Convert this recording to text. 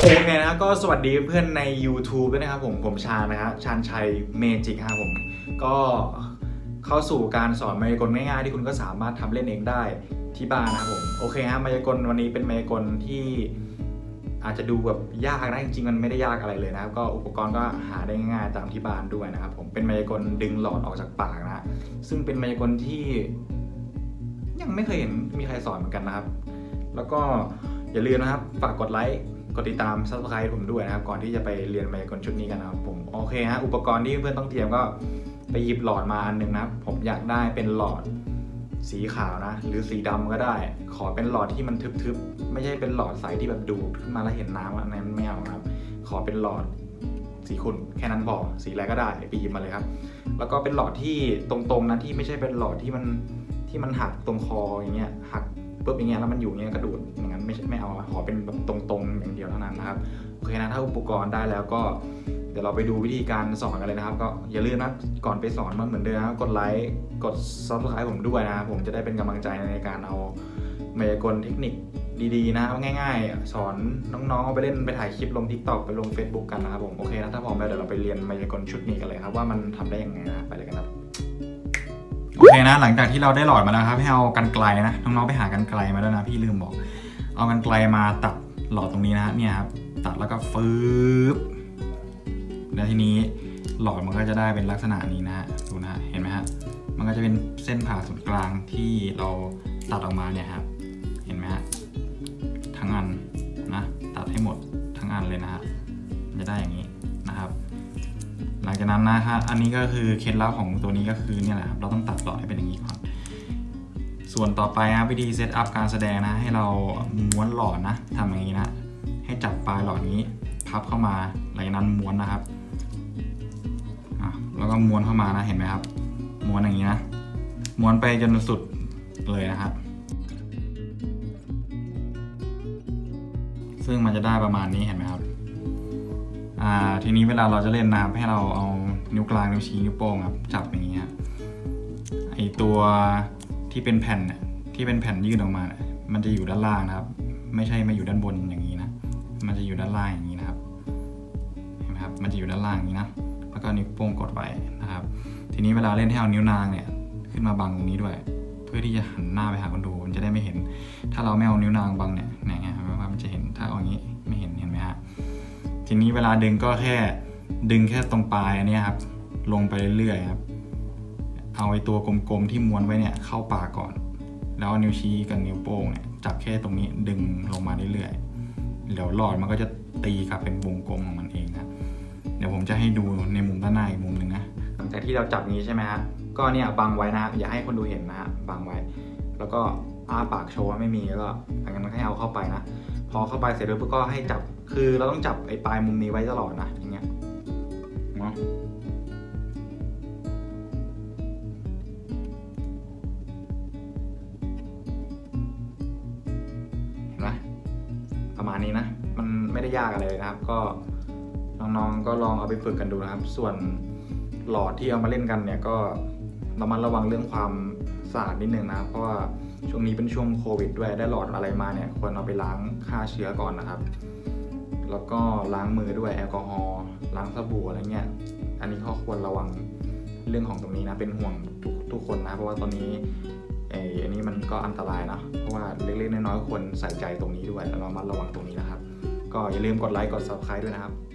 เคนะก็สวัสดีเพื่อนใน YouTube ด้วยนะครับผมชานะครับชาญชัยเมจิกครับผมก็เข้าสู่การสอนมายากลง่ายๆที่คุณก็สามารถทำเล่นเองได้ที่บ้านนะครับผมโอเคฮะมายากลวันนี้เป็นมายากลที่อาจจะดูแบบยากนะจริงๆมันไม่ได้ยากอะไรเลยนะครับก็อุปกรณ์ก็หาได้ง่ายๆตามที่บ้านด้วยนะครับผมเป็นมายากลดึงหลอดออกจากปากนะซึ่งเป็นมายากลที่ยังไม่เคยเห็นมีใครสอนเหมือนกันนะครับแล้วก็อย่าลืมนะครับฝากกดไลค์กดติดตาม Subscribe ผมด้วยนะครับก่อนที่จะไปเรียนมายากลชุดนี้กันนะครับผมโอเคฮะอุปกรณ์ที่เพื่อนต้องเตรียมก็ไปหยิบหลอดมาอันหนึ่งนะครับผมอยากได้เป็นหลอดสีขาวนะหรือสีดำก็ได้ขอเป็นหลอดที่มันทึบๆไม่ใช่เป็นหลอดใสที่แบบดูดขึ้นมาแล้วเห็นน้ำอันนั้นไม่เอาครับขอเป็นหลอดสีขุ่นแค่นั้นพอสีอะไรก็ได้ไปหยิบมาเลยครับแล้วก็เป็นหลอดที่ตรงๆนะที่ไม่ใช่เป็นหลอดที่มันหักตรงคออย่างเงี้ยหักปุ๊บอย่างเงี้ยแล้วมันอยู่อย่างเงี้ยกระดูดอย่างนั้นไม่เอาขอเป็นแบบตรงๆอย่างเดียวเท่านั้นนะครับโอเคนะถ้าอุปกรณ์ได้แล้วก็เดี๋ยวเราไปดูวิธีการสอนกันเลยนะครับก็อย่าลืมนะก่อนไปสอนมันเหมือนเดิมนะกดไลค์กด Subscribe ผมด้วยนะผมจะได้เป็นกำลังใจในการเอามายากลเทคนิคดีๆนะง่ายๆสอนน้องๆเอาไปเล่นไปถ่ายคลิปลง TikTok ไปลง Facebook กันนะครับผมโอเคนะถ้าพร้อมแล้วเดี๋ยวเราไปเรียนมายากลชุดนี้กันเลยครับว่ามันทำได้ยังไงนะไปเลยกันครับโอเคนะหลังจากที่เราได้หลอดมาแล้วครับให้เอากรรไกรนะน้องๆไปหากรรไกรมาด้วยนะพี่ลืมบอกเอากรรไกรมาตัดหลอดตรงนี้นะเนี่ยครับตัดแล้วก็ฟืบแล้วทีนี้หลอดมันก็จะได้เป็นลักษณะนี้นะดูนะเห็นไหมฮะมันก็จะเป็นเส้นผ่าศูนย์กลางที่เราตัดออกมาเนี่ยครับเห็นไหมฮะทั้งอันนะตัดให้หมดทั้งอันเลยนะฮะจะได้อย่างนี้นะครับหลังจากนั้นนะครับอันนี้ก็คือเคล็ดลับของตัวนี้ก็คือเนี่ยแหละครับเราต้องตัดหลอดให้เป็นอย่างนี้ก่อนส่วนต่อไปนะวิธีเซตอัพการแสดงนะให้เราม้วนหลอดนะทำอย่างนี้นะให้จับปลายหลอดนี้พับเข้ามาหลังจากนั้นม้วนนะครับแล้วก็ม้วนเข้ามานะเห็นไหมครับม้วนอย่างนี้นะม้วนไปจนสุดเลยนะครับซึ่งมันจะได้ประมาณนี้เห็นไหมครับทีนี้เวลาเราจะเล่นนะครับให้เราเอานิ้วกลางนิ้วชี้นิ้วโป้งครับจับอย่างนี้ครับไอตัวที่เป็นแผ่นเนี่ยที่เป็นแผ่นยื่นออกมาเนี่ยมันจะอยู่ด้านล่างนะครับไม่ใช่มาอยู่ด้านบนอย่างนี้นะมันจะอยู่ด้านล่างอย่างนี้นะครับเห็นไหมครับมันจะอยู่ด้านล่างอย่างนี้นะแล้วก็นิ้วโป้งกดไว้นะครับทีนี้เวลาเล่นให้เอานิ้วนางเนี่ยขึ้นมาบังตรงนี้ด้วยเพื่อที่จะหันหน้าไปหาคนดูมันจะได้ไม่เห็นถ้าเราไม่เอานิ้วนางบังเนี่ยมันจะเห็นถ้าเอาอย่างนี้ไม่เห็นไหมฮะทีนี้เวลาดึงก็แค่ดึงแค่ตรงปลายอันนี้ครับลงไปเรื่อยๆครับเอาไอ้ตัวกลมๆที่ม้วนไว้เนี่ยเข้าปากก่อนแล้วนิ้วชี้กับนิ้วโป้งเนี่ยจับแค่ตรงนี้ดึงลงมาเรื่อยๆเดี๋ยวหลอดมันก็จะตีกลับเป็นวงกลมของมันเองนะเดี๋ยวผมจะให้ดูในมุมด้านหน้าอีกมุมหนึ่งนะหลังจากที่เราจับนี้ใช่ไหมฮะก็เนี่ยบังไว้นะอย่าให้คนดูเห็นนะฮะบังไว้แล้วก็อ้าปากโชว์ไม่มีแล้วก็อย่างนั้นให้เอาเข้าไปนะพอเข้าไปเสร็จแล้วก็ให้จับคือเราต้องจับไอ้ปลายมุมนี้ไว้ตลอดนะอย่างเงี้ยเนาะเห็นไหมประมาณนี้นะมันไม่ได้ยากอะไรเลยนะครับก็น้องๆก็ลองเอาไปฝึกกันดูนะครับส่วนหลอดที่เอามาเล่นกันเนี่ยก็ระมัดระวังเรื่องความสะอาดนิดนึงนะเพราะว่าช่วงนี้เป็นช่วงโควิดด้วยได้หลอดอะไรมาเนี่ยควรเอาไปล้างฆ่าเชื้อก่อนนะครับแล้วก็ล้างมือด้วยแอลกอฮอล์ล้างสบู่อะไรเงี้ยอันนี้ข้อควรระวังเรื่องของตรงนี้นะเป็นห่วงทุกคนนะเพราะว่าตอนนี้อันนี้มันก็อันตรายนะเพราะว่าเล็กๆน้อยๆควรใส่ใจตรงนี้ด้วยแล้วระมัดระวังตรงนี้นะครับก็อย่าลืมกดไลค์กด Subscribe ด้วยนะครับ